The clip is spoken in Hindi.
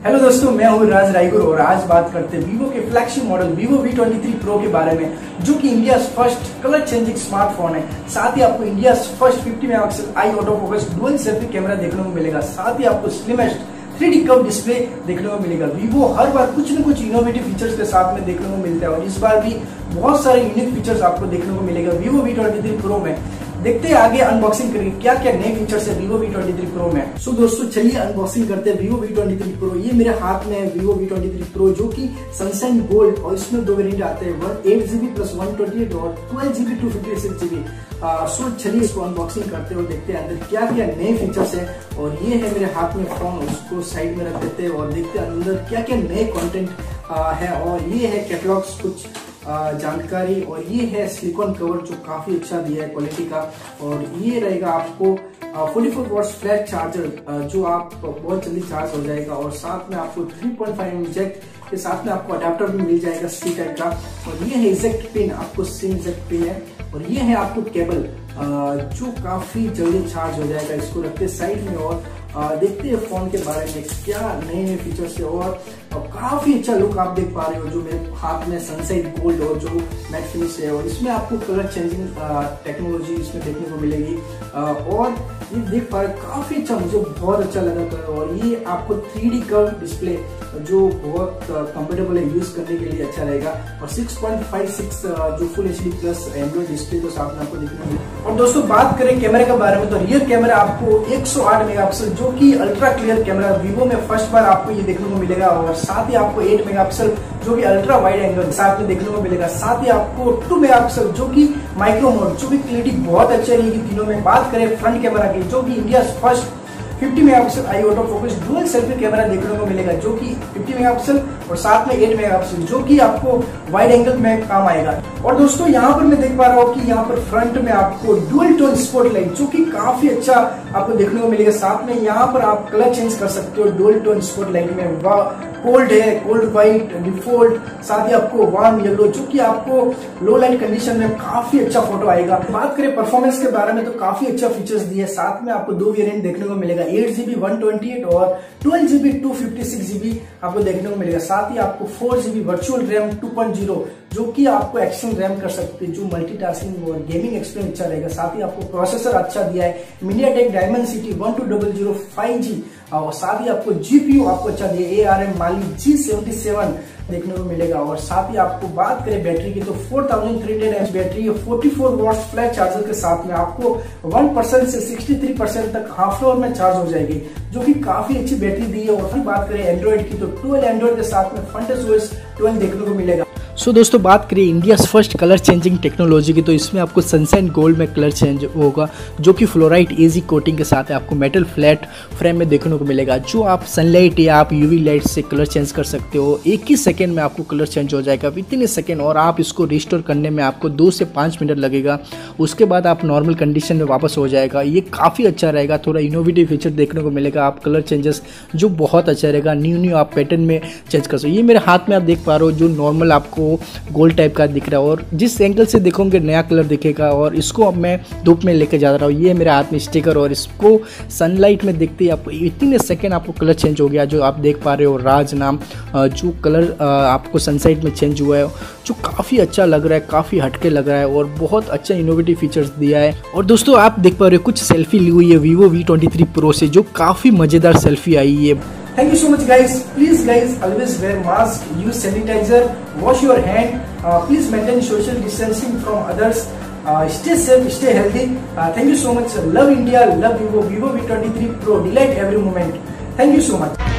हेलो दोस्तों, मैं हूँ राज रायगुर और आज बात करते हैं वीवो के flagship model Vivo V23 Pro के बारे में, जो कि India first colour changing smartphone है। साथ ही आपको India first 50 megapixel AI auto focus dual selfie camera देखने को मिलेगा। साथ ही आपको स्लिमेस्ट 3D कर्व डिस्प्ले देखने को मिलेगा। वीवो हर बार कुछ न कुछ इनोवेटिव फीचर्स के साथ में देखने को मिलता है और इस बार भी बहुत सारे यूनिक फीचर्स आपको देखने को मिलेगा वीवो V23 Pro में। देखते हैं आगे अनबॉक्सिंग करके क्या क्या नए फीचर्स है वीवो V23 Pro में। सो दोस्तों चलिए अनबॉक्सिंग करते हैं वीवो V23 Pro। ये मेरे हाथ में है वीवो V23 Pro, जो कि सनशाइन गोल्ड और इसमें दो वेरिएंट आते हैं, 8GB प्लस 128 और 12GB 256GB। सो चलिए इसको अनबॉक्सिंग करते हैं और देखते हैं अंदर क्या क्या नए फीचर्स है। और ये है मेरे हाथ में फोन, उसको साइड में रख देते हैं और देखते हैं अंदर क्या क्या नए कंटेंट है। और ये है कैटलॉग्स कुछ जानकारी, और ये है सिलिकॉन कवर जो काफी अच्छा दिया है क्वालिटी का। और ये रहेगा आपको 44 वॉट्स फ्लैट चार्जर, जो आप बहुत जल्दी चार्ज हो जाएगा। और साथ में आपको 3.5mm जैक के साथ में आपको अडेप्टर भी मिल जाएगा सी टाइप का। और ये है इजेक्ट पिन, आपको सिम इजेक्ट पिन है। और ये है आपको केबल जो काफी जल्दी चार्ज हो जाएगा। इसको रखते साइड में और देखते हैं फोन के बारे में क्या नए नए फीचर्स है। और काफी अच्छा लुक आप देख पा रहे हो, जो मेरे हाथ में सनशाइन गोल्ड और जो मैट फिनिश है। और इसमें आपको कलर चेंजिंग टेक्नोलॉजी इसमें देखने को मिलेगी। और ये देख पा रहे काफी अच्छा, मुझे बहुत अच्छा लगा था। और ये आपको 3D कर्व डिस्प्ले जो बहुत कंफर्टेबल है, यूज करने के लिए अच्छा रहेगा। और 6.56 जो full HD plus Android display तो साथ में आपको देखने को मिलेगा। और दोस्तों बात करें कैमरे के बारे में, तो रियर कैमरा आपको 108 मेगापिक्सल जो कि अल्ट्रा क्लियर कैमरा वीवो में फर्स्ट बार आपको ये देखने को मिलेगा। और साथ ही आपको 8 मेगापिक्सल जो कि अल्ट्रा वाइड एंगल साथ में देखने को मिलेगा। साथ ही आपको 2 मेगापिक्सल जो कि माइक्रो मोड, जो कि क्लियरिटी बहुत अच्छी रहेगी तीनों में। बात करें फ्रंट कैमरा की, जो कि India first 50 megapixel AI auto focus dual selfie camera देखने को मिलेगा, जो कि 50 मेगापिक्सल और साथ में 8 मेगापिक्सल जो कि आपको वाइड एंगल में काम आएगा। और दोस्तों यहाँ पर मैं देख पा रहा हूँ कि यहाँ पर फ्रंट में आपको डुअल टोन स्पॉटलाइट जो कि काफी अच्छा आपको देखने को मिलेगा। साथ में यहाँ पर आप कलर चेंज कर सकते हो डुअल टोन स्पॉटलाइट में। कोल्ड है, कोल्ड व्हाइट, डिफॉल्ट, साथ ही आपको वार्म येलो, जो कि आपको लो लाइट कंडीशन में काफी अच्छा फोटो आएगा। बात करें परफॉर्मेंस के बारे में, तो काफी अच्छा फीचर्स दिए। साथ में आपको दो वेरिएंट देखने को मिलेगा, 8GB 128 और 12GB 256GB आपको देखने को मिलेगा। साथ ही आपको 4GB वर्चुअल रैम 2.0 जो कि आपको एक्शन रैम कर सकते हैं, जो मल्टीटास्किंग और गेमिंग एक्सपीरियंस अच्छा रहेगा। साथ ही आपको प्रोसेसर अच्छा दिया है, मीडियाटेक डायमेंसिटी 12005 5G। और साथ ही आपको GPU आपको अच्छा दिया, ARM Mali G77 देखने को मिलेगा। और साथ ही आपको बात करें बैटरी की, तो 4300 mAh battery, 44 watts flat charger के साथ में आपको 1% से 63% तक हाफ आवर में चार्ज हो जाएगी, जो कि काफी अच्छी बैटरी दी है। और फिर बात करें एंड्रॉइड की, तो 12 एंड्रॉइड के साथ में FrontOS 12 देखने को मिलेगा। सो दोस्तों बात करें India first colour changing technology की, तो इसमें आपको सनशाइन गोल्ड में कलर चेंज होगा, जो कि फ्लोराइट एजी कोटिंग के साथ है। आपको मेटल फ्लैट फ्रेम में देखने को मिलेगा, जो आप सनलाइट या आप यूवी लाइट से कलर चेंज कर सकते हो। एक ही सेकंड में आपको कलर चेंज हो जाएगा, विदिन ए सेकंड। और आप इसको रिस्टोर करने में आपको 2 से 5 मिनट लगेगा, उसके बाद आप नॉर्मल कंडीशन में वापस हो जाएगा। ये काफ़ी अच्छा रहेगा, थोड़ा इनोवेटिव फीचर देखने को मिलेगा। आप कलर चेंजेस जो बहुत अच्छा रहेगा, न्यू आप पैटर्न में चेंज कर सकते हो। ये मेरे हाथ में आप देख पा रहे हो, जो नॉर्मल आपको गोल्ड टाइप का दिख रहा है, और जिस एंगल से देखोगे नया कलर दिखेगा। और इसको अब मैं धूप में लेके जा रहा हूँ, ये मेरे हाथ में स्टिकर, और इसको सनलाइट में देखते ही आपको इतने सेकंड आपको कलर चेंज हो गया। जो आप देख पा रहे हो राज नाम, जो कलर आपको सनसाइट में चेंज हुआ है, जो काफ़ी अच्छा लग रहा है, काफ़ी हटके लग रहा है और बहुत अच्छा इनोवेटिव फीचर्स दिया है। और दोस्तों आप देख पा रहे हो कुछ सेल्फी ली हुई है वीवो V23 Pro से, जो काफ़ी मज़ेदार सेल्फी आई है। Thank you so much guys. Please guys always wear mask, use sanitizer, wash your hand. Please maintain social distancing from others. Stay safe, stay healthy. Thank you so much. Love India, love Vivo V23 Pro. Delight every moment. Thank you so much.